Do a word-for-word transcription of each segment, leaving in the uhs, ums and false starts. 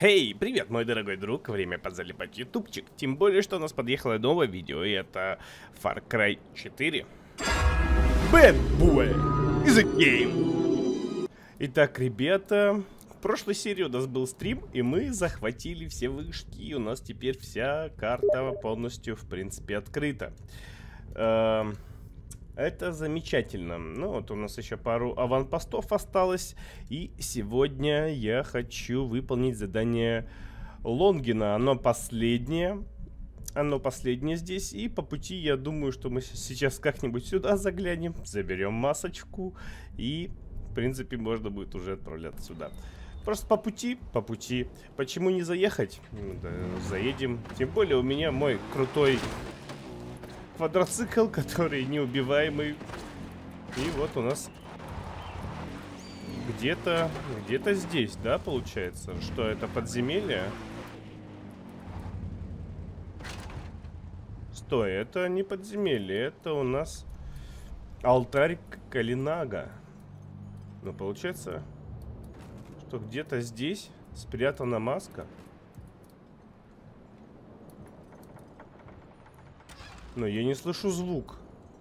Эй, привет, мой дорогой друг, время подзалипать ютубчик. Тем более, что у нас подъехало новое видео, и это Far Cry четыре. Bad boy is a game. Итак, ребята, в прошлой серии у нас был стрим, и мы захватили все вышки. У нас теперь вся карта полностью, в принципе, открыта. Эм... Это замечательно. Ну вот у нас еще пару аванпостов осталось. И сегодня я хочу выполнить задание Лонгина. Оно последнее. Оно последнее здесь. И по пути я думаю, что мы сейчас как-нибудь сюда заглянем. Заберем масочку. И в принципе можно будет уже отправляться сюда. Просто по пути, по пути. Почему не заехать? Да, заедем. Тем более у меня мой крутой квадроцикл, который неубиваемый. И вот у нас где-то, где-то здесь, да, получается? Что это, подземелье? Стой, это не подземелье, это у нас алтарь Калинага. Но получается, что где-то здесь спрятана маска. Но я не слышу звук.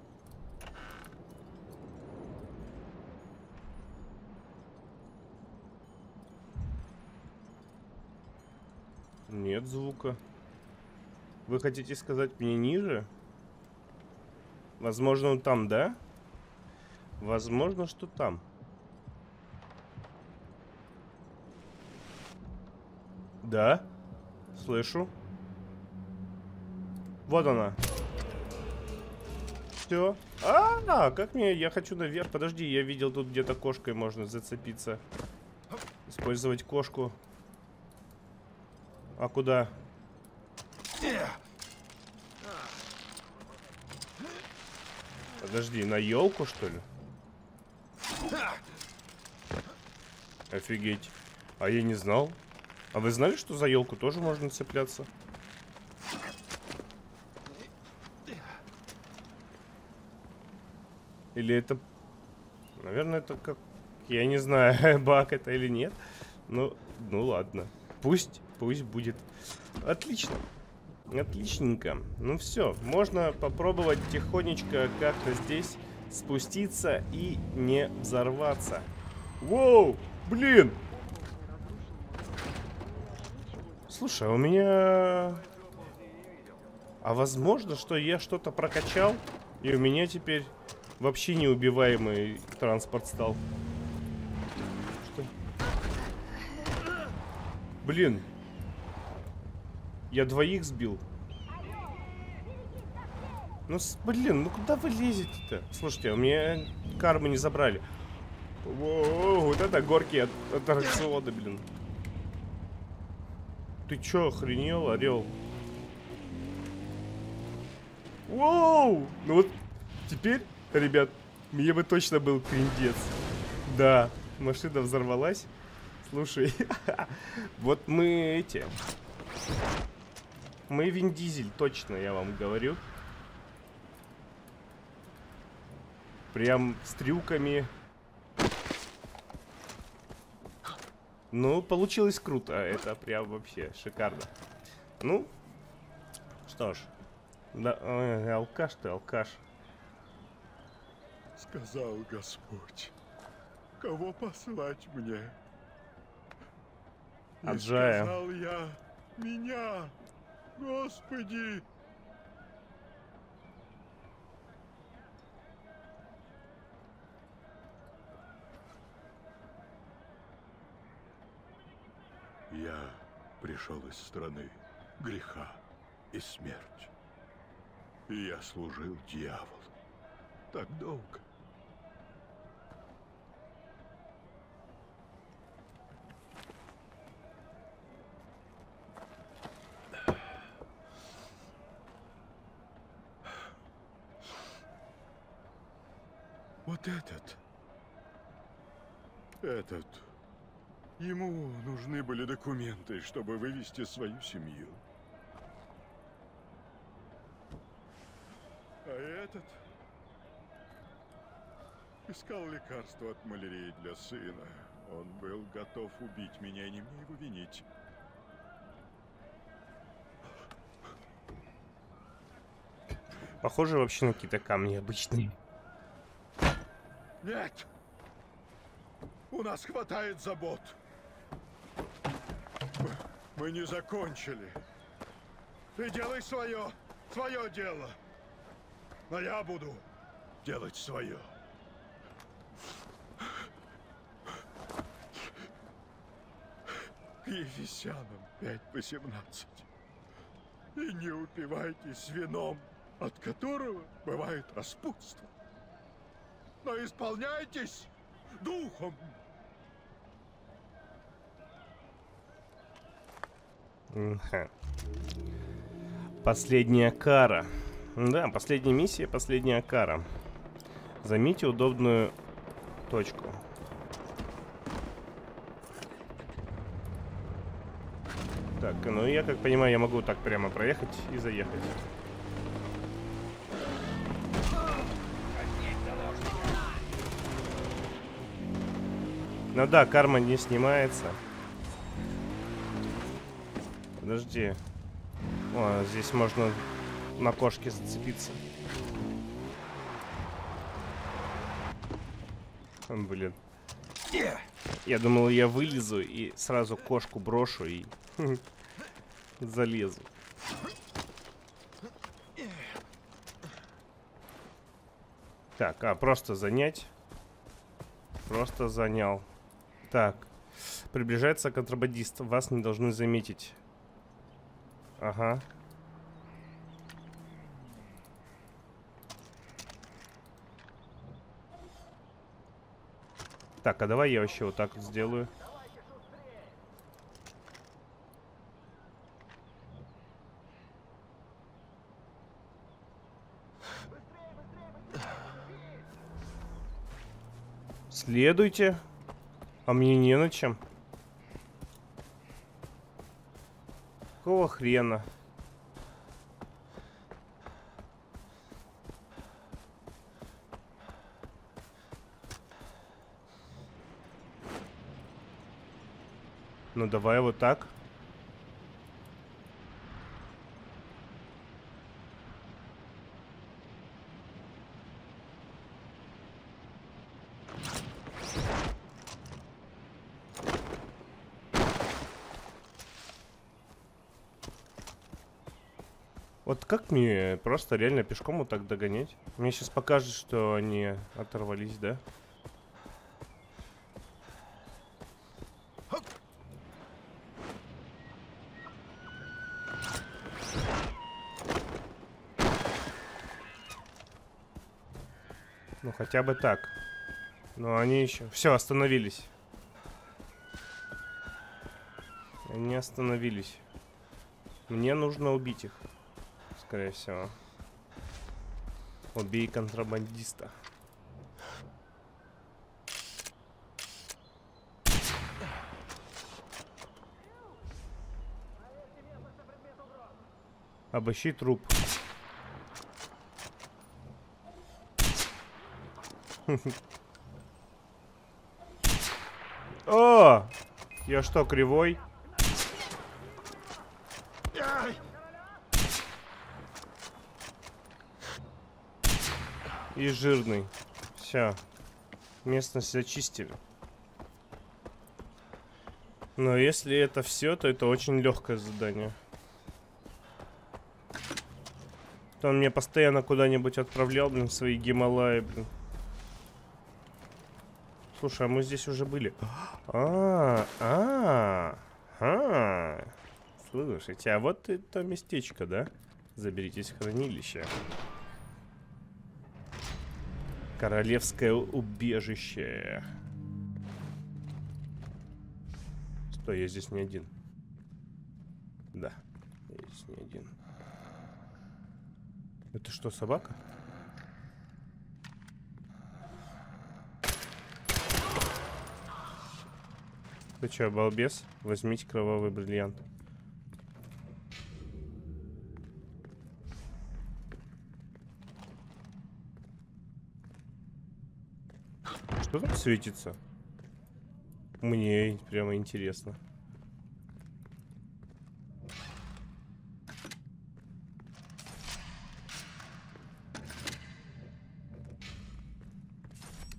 Нет звука. Вы хотите сказать мне ниже? Возможно, он там, да? Возможно, что там. Да. Слышу. Вот она. Все. А, как мне? Я хочу наверх. Подожди, я видел тут где-то кошкой можно зацепиться. Использовать кошку. А куда? Подожди, на елку, что ли? Офигеть. А я не знал. А вы знали, что за елку тоже можно цепляться? Или это... Наверное, это как... Я не знаю, баг это или нет. Ну, ну ладно. Пусть, пусть будет. Отлично. Отличненько. Ну все, можно попробовать тихонечко как-то здесь спуститься и не взорваться. Воу, блин! Слушай, а у меня... А возможно, что я что-то прокачал, и у меня теперь... Вообще неубиваемый транспорт стал. Что? Блин. Я двоих сбил. Ну, с, блин, ну куда вы лезете-то? Слушайте, у меня карму не забрали. Воу, вот это горки от, от аттракциона, блин. Ты чё, охренел, орел? Воу! Ну вот теперь... Ребят, мне бы точно был криндец. Да, машина взорвалась. Слушай, вот мы эти... Мы Вин Дизель, точно, я вам говорю. Прям с трюками. Ну, получилось круто. Это прям вообще шикарно. Ну, что ж. Да, ой, алкаш ты, алкаш. Сказал Господь, кого послать мне? И Аджая. сказал я, меня, Господи! Я пришел из страны греха и смерти. И я служил дьяволу так долго. Вот этот, этот, ему нужны были документы, чтобы вывести свою семью. А этот искал лекарство от малярии для сына. Он был готов убить меня, и не мне его винить. Похоже вообще на какие-то камни обычные. Нет! У нас хватает забот. Мы не закончили. Ты делай свое, свое дело. Но я буду делать свое. К Ефесянам пять восемнадцать. И не упивайтесь вином, от которого бывает распутство. Но исполняйтесь духом. Ха. Последняя кара. Да, последняя миссия, последняя кара. Займите удобную точку. Так, ну я как понимаю, я могу так прямо проехать и заехать. Ну да, карма не снимается. Подожди. О, здесь можно на кошке зацепиться. Блин. Я думал, я вылезу и сразу кошку брошу и залезу. Так, а просто занять. Просто занял. Так. Приближается контрабандист. Вас не должны заметить. Ага. Так, а давай я вообще вот так вот сделаю. Следуйте. А мне не на чем. Какого хрена? Ну давай вот так. Вот как мне просто реально пешком вот так догонять? Мне сейчас покажет, что они оторвались, да? Ну хотя бы так. Но они еще... Все, остановились. Они остановились. Мне нужно убить их. Скорее всего. Убей контрабандиста. Обыщи труп. О! Я что, кривой? И жирный. Все. Местность зачистили. Но если это все, то это очень легкое задание. То он меня постоянно куда-нибудь отправлял, блин, в свои Гималаи, блин. Слушай, а мы здесь уже были. А, а, а. Слушайте, а вот это местечко, да? Заберитесь в хранилище. Королевское убежище. Стой, я здесь не один. Да, я здесь не один. Это что, собака? Ты что, балбес? Возьмите кровавый бриллиант. Что там светится? Мне прямо интересно.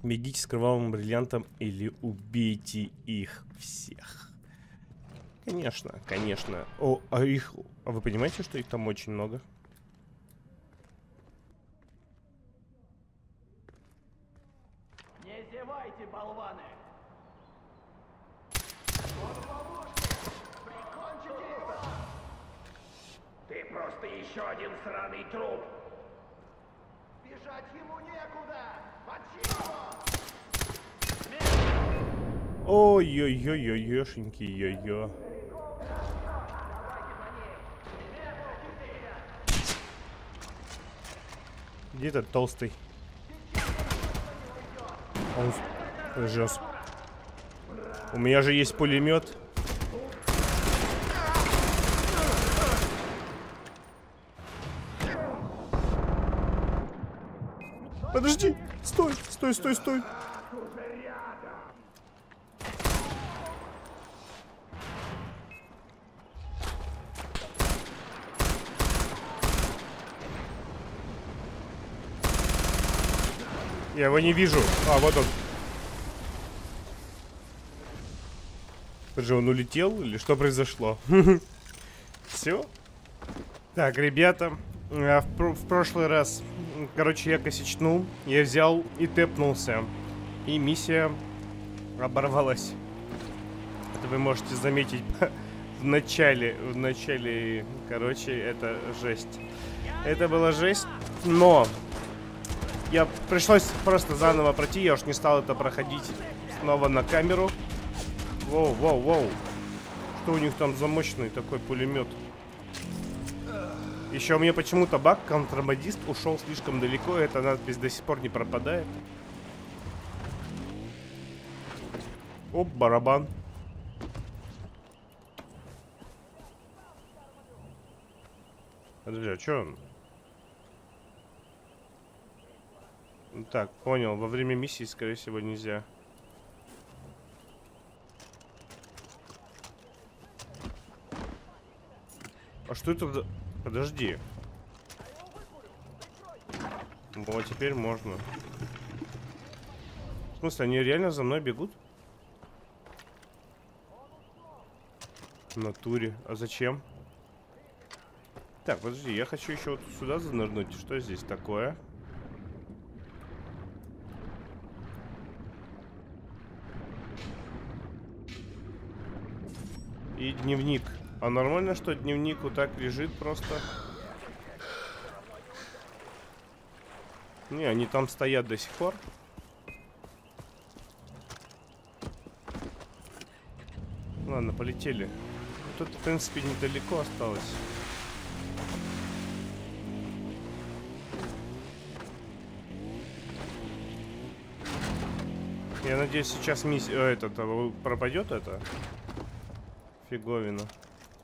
Бегите с кровавым бриллиантом или убейте их всех. Конечно, конечно. О, а их... А вы понимаете, что их там очень много? Не зевайте, болваны! Прикончите его! Ты просто еще один сраный труп! Бежать ему некуда! Мочи его! Ой-ой-ой-ой-ешеньки, йо-йо. Где этот толстый? Он жёст. У меня же есть пулемет. Подожди! Стой! Стой, стой, стой! Я его не вижу. А, вот он. Же он улетел или что произошло? Все. Так, ребята, в, пр в прошлый раз, короче, я косячнул, я взял и тэпнулся, и миссия оборвалась. Это вы можете заметить в начале, в начале, короче, это жесть. Это была жесть, но я пришлось просто заново пройти, я уж не стал это проходить снова на камеру. Воу, воу, воу. Что у них там за мощный такой пулемет? Еще у меня почему-то баг, контрабандист ушел слишком далеко, и эта надпись до сих пор не пропадает. Оп, барабан. Подожди, а что он? Так, понял, во время миссии, скорее всего, нельзя. А что это? Подожди. Вот, теперь можно. В смысле, они реально за мной бегут? В натуре. А зачем? Так, подожди, я хочу еще вот сюда занырнуть. Что здесь такое? И дневник. А нормально, что дневник вот так лежит просто? Не, они там стоят до сих пор. Ладно, полетели. Тут, в принципе, недалеко осталось. Я надеюсь, сейчас миссия... Э, этот, пропадет это? Фиговина.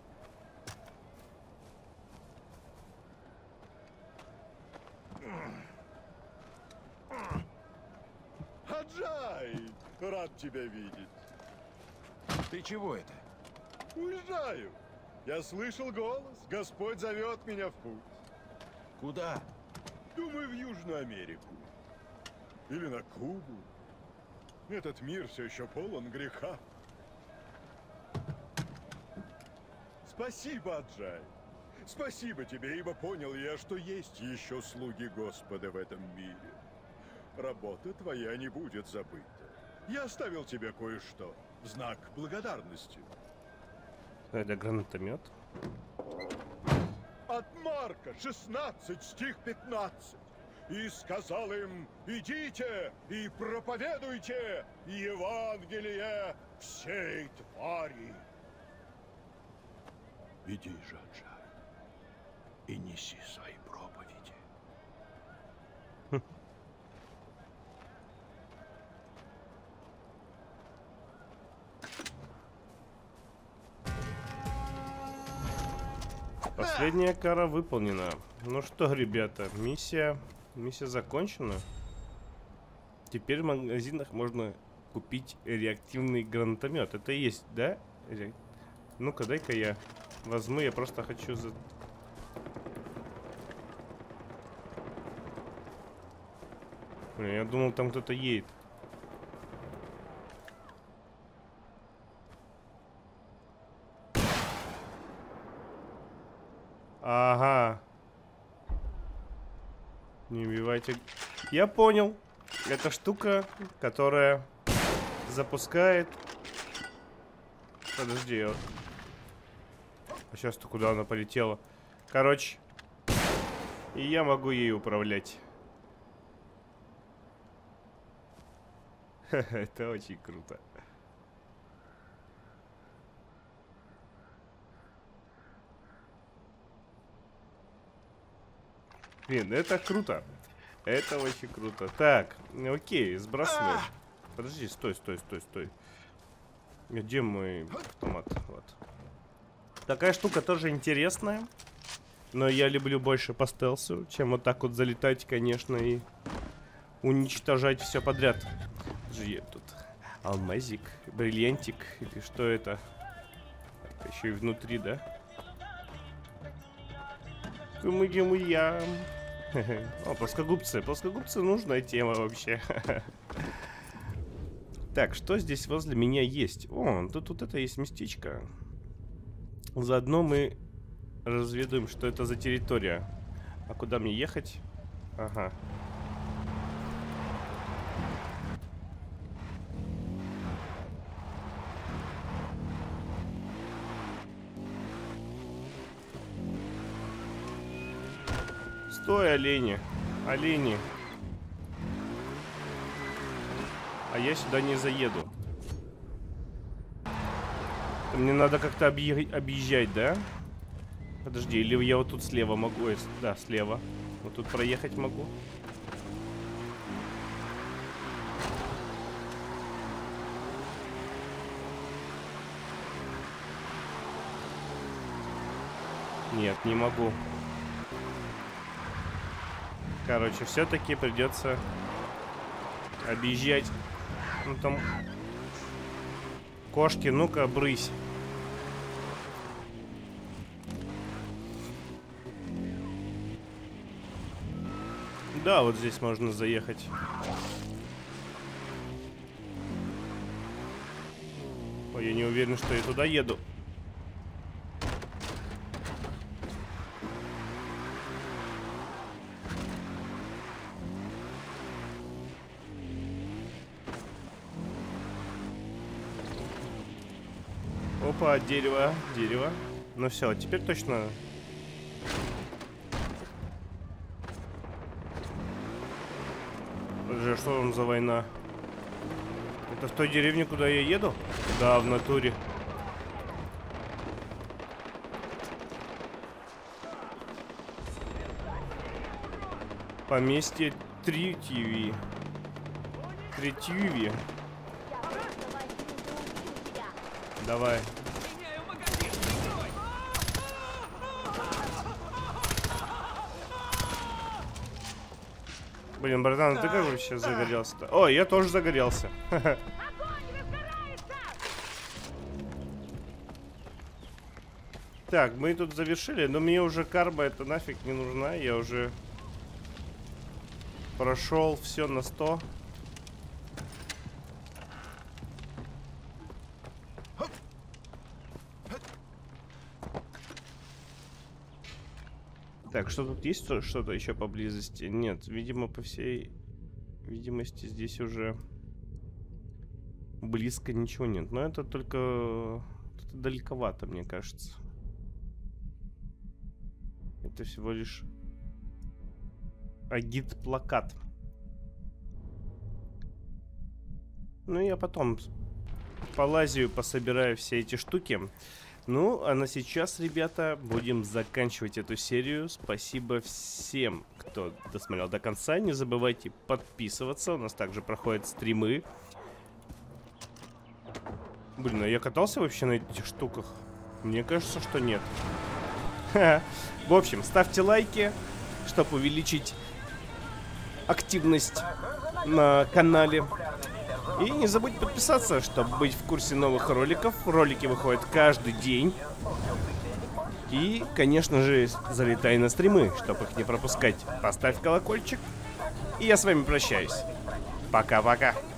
Аджай! Рад тебя видеть. Ты чего это? Уезжаю. Я слышал голос. Господь зовет меня в путь. Куда? Думаю, в Южную Америку. Или на Кубу. Этот мир все еще полон греха. Спасибо, Аджай. Спасибо тебе, ибо понял я, что есть еще слуги Господа в этом мире. Работа твоя не будет забыта. Я оставил тебе кое-что в знак благодарности. Это гранатомет. От Марка шестнадцать, стих пятнадцать. И сказал им: идите и проповедуйте Евангелие всей твари. Иди же, Аджай, и неси свои проповеди. Последняя кара выполнена. Ну что, ребята, миссия, миссия закончена. Теперь в магазинах можно купить реактивный гранатомет. Это и есть, да? Ре... Ну-ка, дай-ка я возьму, я просто хочу за... Блин, я думал, там кто-то едет. Ага. Не убивайте. Я понял. Это штука, которая запускает... Подожди. Вот. А сейчас-то куда она полетела? Короче. И я могу ей управлять. Это очень круто. Блин, это круто. Это очень круто. Так, окей, сбрасываем. Подожди, стой, стой, стой, стой. Где мой автомат? Вот. Такая штука тоже интересная. Но я люблю больше по стелсу, чем вот так вот залетать, конечно, и уничтожать все подряд. Подожди, тут алмазик, бриллиантик, или что это? Это еще и внутри, да? Кумыги-муям. О, плоскогубцы. Плоскогубцы нужная тема вообще. Так, что здесь возле меня есть? О, тут вот это есть местечко. Заодно мы разведаем, что это за территория. А куда мне ехать? Ага. Стой, олени. Олени. А я сюда не заеду. Мне надо как-то объезжать, да? Подожди, или я вот тут слева могу? Ой, да, слева. Вот тут проехать могу. Нет, не могу. Короче, все-таки придется объезжать. Ну там... Кошки, ну-ка, брысь. Да, вот здесь можно заехать. Ой, я не уверен, что я туда еду. Опа, дерево, дерево. Ну все, теперь точно. Что там за война? Это в той деревне, куда я еду? Да, в натуре. Поместье Тритиви. Тритиви. Давай. Блин, братан, ты как вообще загорелся-то? Ой, я тоже загорелся. Так, мы тут завершили, но мне уже карма это нафиг не нужна. Я уже прошел все на сто. Так, что тут есть что-то еще поблизости? Нет, видимо, по всей видимости здесь уже близко ничего нет. Но это только это далековато, мне кажется. Это всего лишь агит-плакат. Ну, я потом полазию, пособираю все эти штуки. Ну, а на сейчас, ребята, будем заканчивать эту серию. Спасибо всем, кто досмотрел до конца. Не забывайте подписываться. У нас также проходят стримы. Блин, а я катался вообще на этих штуках? Мне кажется, что нет. В общем, ставьте лайки, чтобы увеличить активность на канале. И не забудьте подписаться, чтобы быть в курсе новых роликов. Ролики выходят каждый день. И, конечно же, залетай на стримы, чтобы их не пропускать. Поставь колокольчик. И я с вами прощаюсь. Пока-пока.